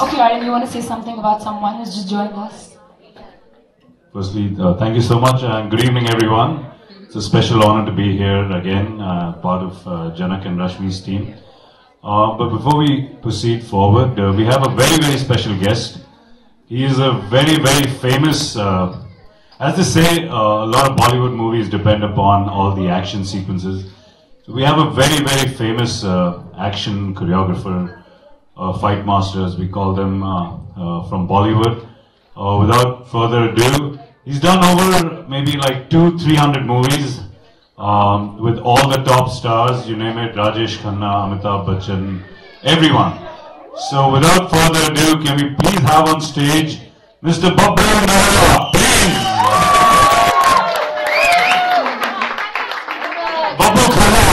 Okay, Aryan, you want to say something about someone who's just joined us? Firstly, thank you so much and good evening everyone. It's a special honor to be here again, part of Janak and Rashmi's team. But before we proceed forward, we have a very, very special guest. He is a very, very famous, as they say, a lot of Bollywood movies depend upon all the action sequences. So we have a very, very famous action choreographer, fight master as we call them, from Bollywood. Without further ado, he's done over maybe like 200-300 movies with all the top stars, you name it, Rajesh Khanna, Amitabh Bachchan, everyone. So without further ado, can we please have on stage Mr. Babbu Khanna, please. Babbu Khanna,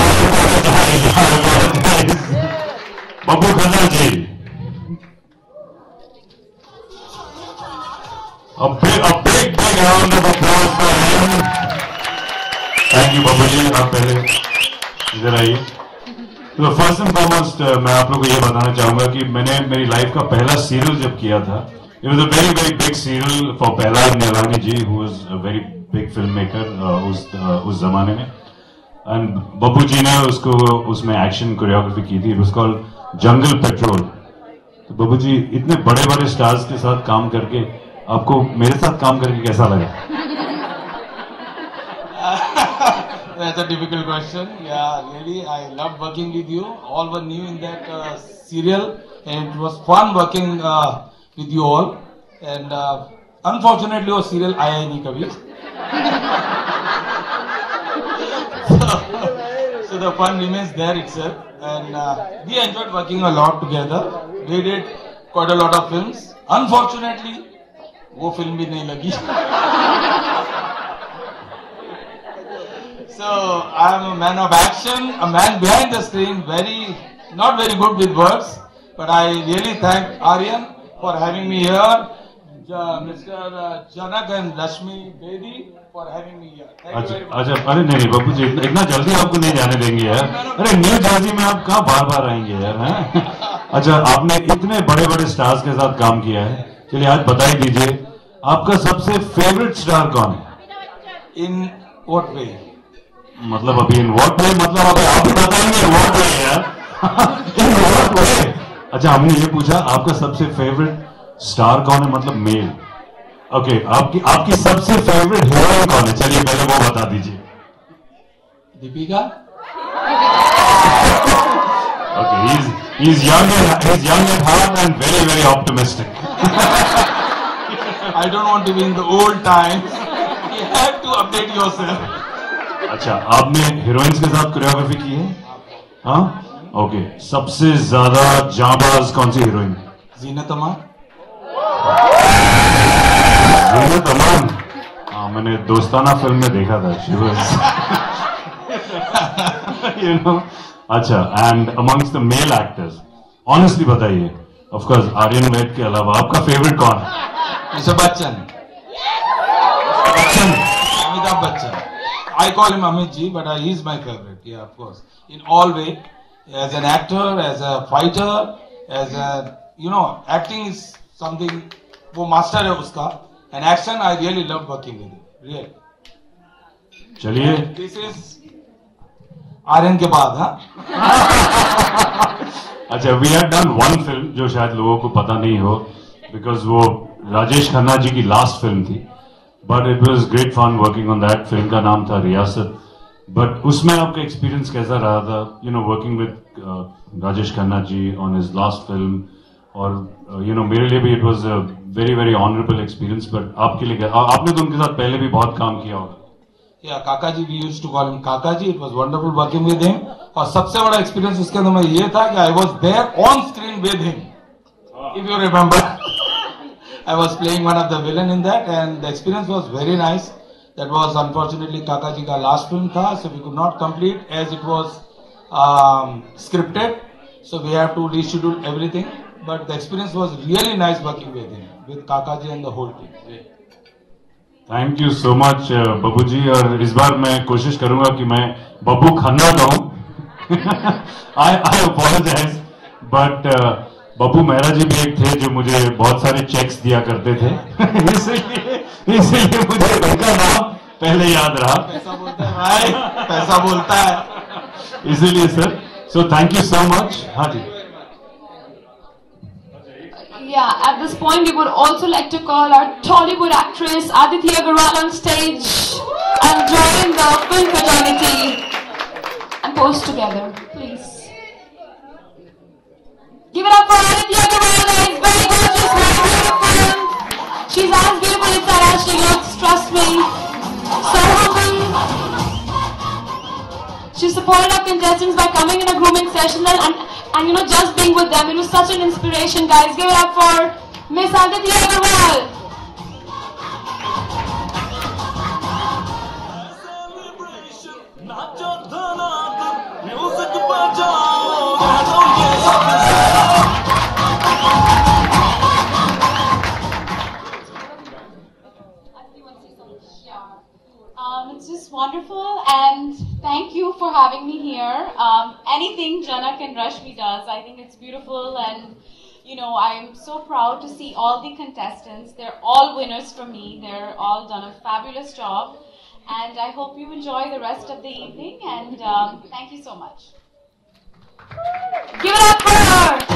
Babbu Khanna ji. A big round of applause for him. Thank you, Babbu ji. आप पहले इधर आइए. तो first and foremost मैं आप लोगों को ये बताना चाहूंगा कि मैंने मेरी लाइफ का पहला सीरियल जब किया था, it was a very very big serial for Prahlad Nilani ji, who was a very big filmmaker उस जमाने में. And बब्बू जी ने उसको उसमें एक्शन कोरियोग्राफी की थी. It was called jungle patrol. तो बब्बू जी इतने बड़े बड़े स्टार्स के साथ काम करके आपको मेरे साथ काम करके कैसा लगा? That's a difficult question. Yeah, really, I loved working with you. All were new in that serial, and it was fun working with you all. And unfortunately, वो serial आया ही नहीं कभी. So the fun remains there itself, and we enjoyed working a lot together. We did quite a lot of films. Unfortunately, वो film भी नहीं लगी. So I am a man of action, a man behind the screen, not very good with words, but I really thank Aryan for having me here, Mr. Janak and Rashmi Bedi for having me here. Thank you very much. अच्छा, अरे नहीं बब्बू जी इतना जल्दी आपको नहीं जाने देंगे यार. अरे न्यू जर्सी में आप कहाँ बार आएंगे यार, हैं? अच्छा, आपने इतने बड़े बड़े स्टार्स के साथ काम किया है. चलिए आज बता ही दीजिए आपका सबसे फेवरेट स्टार कौन है? In what way? मतलब अभी इन व्हाट वे, मतलब अभी आप ही बताएंगे व्हाट वे यार. In what way. अच्छा, हमने ये पूछा आपका सबसे फेवरेट स्टार कौन है, मतलब मेल. ओके, आपकी सबसे फेवरेट हीरोइन कौन है? चलिए पहले वो बता दीजिए. Deepika? Okay, he's young at heart and very very optimistic. I don't want to be in the old times. You have to update yourself. अच्छा, आपने हीरोइंस के साथ कोरियोग्राफी की है? हाँ, ओके. सबसे ज्यादा जांबाज कौन सी हीरोइन? जीनत अमान. जीनत अमान. हाँ, मैंने दोस्ताना फिल्म में देखा था. She was, you know. अच्छा, and amongst the male actors, honestly बताइए. Of course, आर्यन वैद के अलावा आपका फेवरेट कौन है? Mr. Bachchan. Amitabh Bachchan. I call him Amit ji, but he is my favorite. Yeah, of course. In all way, as an actor, as a fighter, as a, you know, acting is something, वो master है उसका. And action, I really love working with him. Really. चलिए. This is Aryan के बाद, हाँ? अच्छा, we had done one film जो शायद लोगों को पता नहीं हो, because वो राजेश खन्ना जी की लास्ट फिल्म थी. But it was great fun working on that. फिल्म का नाम था रियासत. But उसमें आपका एक्सपीरियंस कैसा रहा था? You know, working with Rajesh Khanna ji on his last film. और you know, मेरे लिए भी it was a very very honorable experience. But आपके लिए आपने तो उनके साथ पहले भी बहुत काम किया होगा. Yeah, काका जी, we used to call him काका जी. It was wonderful working with him. और सबसे बड़ा एक्सपीरियंस उसके अंदर में ये था कि I was there on screen with him. If you remember. I was playing one of the villain in that, and the experience was very nice. That was unfortunately Kaka ji ka last film tha, so we could not complete as it was scripted. So we have to reschedule everything. But the experience was really nice working with him, with Kaka ji and the whole team. Thank you so much Babbu ji. और इस बार मैं कोशिश करूंगा कि मैं बब्बू खन्ना कहूं. I apologize, but Babbu Mehra जी भी एक थे जो मुझे बहुत सारे चेक्स दिया करते थे इसलिए मुझे उनका नाम पहले याद रहा। पैसा बोलता है भाई, पैसा बोलता है, इसीलिए sir. So thank you so much. हाँ जी। Yeah, at this point we would also like to call our Tollywood actress Aditi Agarwal on stage and join the film fraternity and pose together, please. Give it up for Aditi Agarwal, guys. Very gorgeous, very beautiful. She's as beautiful inside as she looks, trust me. So humble. She supported our contestants by coming in a grooming session and you know, just being with them. It was such an inspiration, guys. Give it up for Miss Aditi Agarwal. It's just wonderful, and thank you for having me here. Anything Janak and Rashmi does, I think it's beautiful, and you know, I'm so proud to see all the contestants. They're all winners for me. They're all done a fabulous job, and I hope you enjoy the rest of the evening, and thank you so much. Give it up for her.